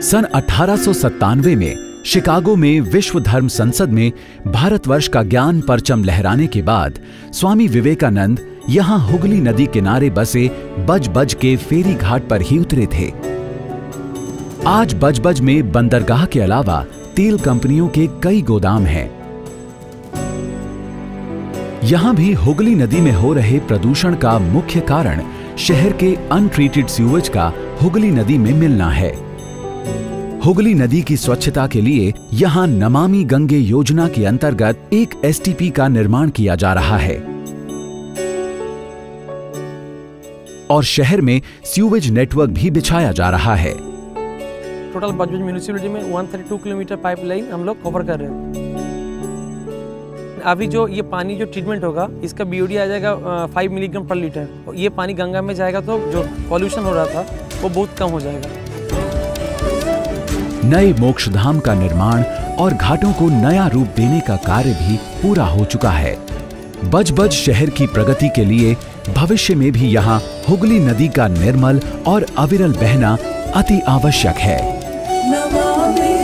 सन 1897 में शिकागो में विश्व धर्म संसद में भारतवर्ष का ज्ञान परचम लहराने के बाद स्वामी विवेकानंद यहाँ हुगली नदी किनारे बसे बज-बज के फेरी घाट पर ही उतरे थे। आज बज-बज में बंदरगाह के अलावा तेल कंपनियों के कई गोदाम हैं। यहाँ भी हुगली नदी में हो रहे प्रदूषण का मुख्य कारण शहर के अनट्रीटेड सीवेज का हुगली नदी में मिलना है। हुगली नदी की स्वच्छता के लिए यहाँ नमामि गंगे योजना के अंतर्गत एक एसटीपी का निर्माण किया जा रहा है और शहर में सीवेज नेटवर्क भी बिछाया जा रहा है। टोटल बजबज म्यूनिसिपैलिटी में 132 किलोमीटर पाइपलाइन हम लोग कवर कर रहे हैं। अभी जो ये पानी जो ट्रीटमेंट होगा इसका बीओडी आ जाएगा 5 मिलीग्राम पर लीटर। ये पानी गंगा में जाएगा तो जो पॉल्यूशन हो रहा था वो बहुत कम हो जाएगा। नए मोक्षधाम का निर्माण और घाटों को नया रूप देने का कार्य भी पूरा हो चुका है। बज-बज शहर की प्रगति के लिए भविष्य में भी यहाँ हुगली नदी का निर्मल और अविरल बहना अति आवश्यक है।